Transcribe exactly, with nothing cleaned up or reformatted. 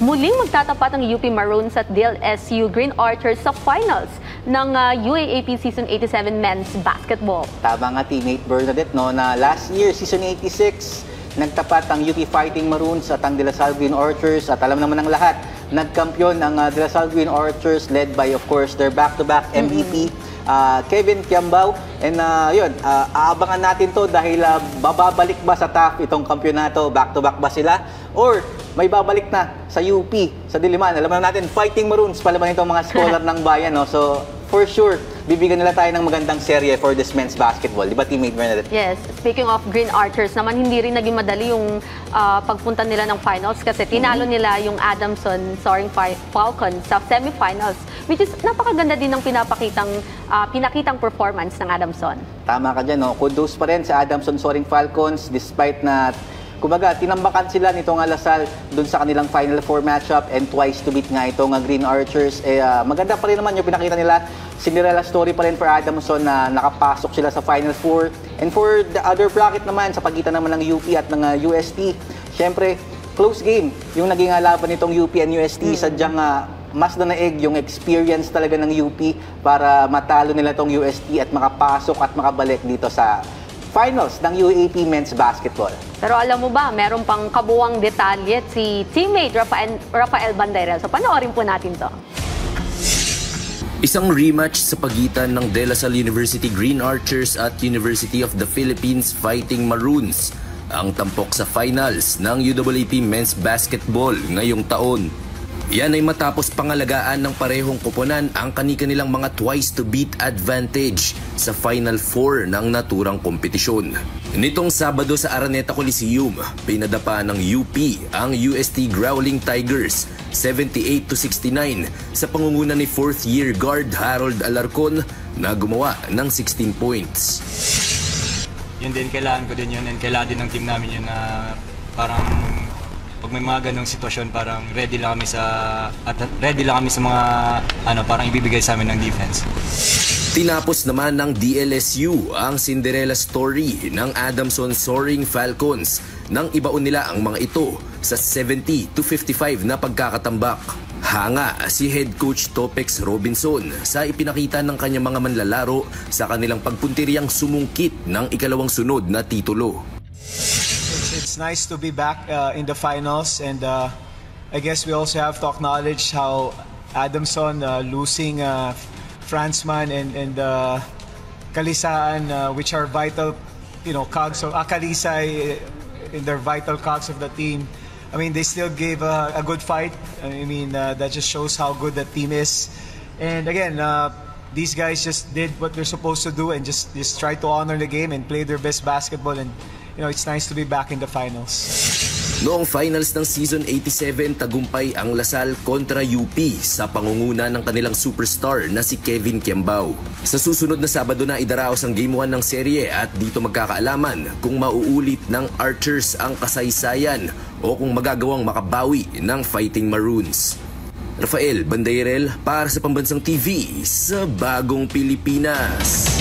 muling magtatapat ang U P Maroons at D L S U Green Archers sa finals ng uh, U A A P Season eighty-seven Men's Basketball. Tama nga, teammate Bernadette, no, na last year, Season eighty-six, nagtapat ang U P Fighting Maroons at ang De La Salle Green Archers. At alam naman ng lahat, nagkampiyon ang uh, De La Salle Green Archers led by, of course, their back-to-back M V P, uh, Kevin Kiambao. And uh, yun, uh, aabangan natin to dahil uh, bababalik ba sa T A F itong kampyonato? Back-to-back ba sila? Or may babalik na sa U P, sa Diliman? Alam na natin, Fighting Maroons pala ba itong mga scholar ng bayan, no? So, for sure, bibigyan nila tayo ng magandang serye for this men's basketball. Di ba, teammate Bernadette? Yes. Speaking of Green Archers, naman hindi rin naging madali yung uh, pagpunta nila ng finals kasi tinalo mm-hmm. nila yung Adamson Soaring Falcons sa semifinals, which is napakaganda din ng pinapakitang, uh, pinakitang performance ng Adamson. Tama ka dyan, no? Kudos pa rin sa Adamson Soaring Falcons despite na kumbaga, tinambakan sila nitong Lasal dun sa kanilang Final Four matchup and twice to beat nga itong uh, Green Archers. Eh, uh, maganda pa rin naman yung pinakita nila. Cinderella story pa rin for Adamson na nakapasok sila sa Final Four. And for the other bracket naman, sa pagitan naman ng U P at ng uh, U S T, syempre, close game yung naging uh, laban nitong U P and U S T. Mm. Sadyang uh, mas na naig yung experience talaga ng U P para matalo nila itong U S T at makapasok at makabalik dito sa finals ng U A P Men's Basketball. Pero alam mo ba, meron pang kabuwang detalye si teammate Rafael, Rafael Bandairel. So panoorin po natin to. Isang rematch sa pagitan ng De La Salle University Green Archers at University of the Philippines Fighting Maroons ang tampok sa finals ng U A A P Men's Basketball ngayong taon. Yan ay matapos pangalagaan ng parehong koponan ang kani-kanilang mga twice to beat advantage sa Final Four ng naturang kompetisyon. Nitong Sabado sa Araneta Coliseum, pinadapa ng U P ang U S T Growling Tigers seventy-eight to sixty-nine sa pangunguna ni fourth year guard Harold Alarcon na gumawa ng sixteen points. Yun din, kailangan ko din yun and kailangan din ng team namin yun na parang pag may mga ganong sitwasyon, parang ready lang kami sa at ready lang kami sa mga ano parang ibibigay sa amin ng defense. Tinapos naman ng D L S U ang Cinderella story ng Adamson Soaring Falcons nang ibaon nila ang mga ito sa seventy to fifty-five na pagkakatambak. Hanga si head coach Topex Robinson sa ipinakita ng kanyang mga manlalaro sa kanilang pagpuntiryang sumungkit ng ikalawang sunod na titulo. It's nice to be back uh, in the finals, and uh, I guess we also have to acknowledge how Adamson uh, losing uh, Franzman and, and uh, Kalisaan, uh, which are vital, you know, cogs of Akalisay in their vital cogs of the team. I mean, they still gave a, a good fight. I mean, uh, that just shows how good the team is. And again, uh, these guys just did what they're supposed to do and just just try to honor the game and play their best basketball. And you know, it's nice to be back in the finals. Noong finals ng Season eighty-seven, tagumpay ang Lasal kontra U P sa pangunguna ng kanilang superstar na si Kevin Kiambao. Sa susunod na Sabado na idaraos ang Game one ng serye at dito magkakaalaman kung mauulit ng Archers ang kasaysayan o kung magagawang makabawi ng Fighting Maroons. Rafael Bandairel para sa Pambansang T V sa Bagong Pilipinas.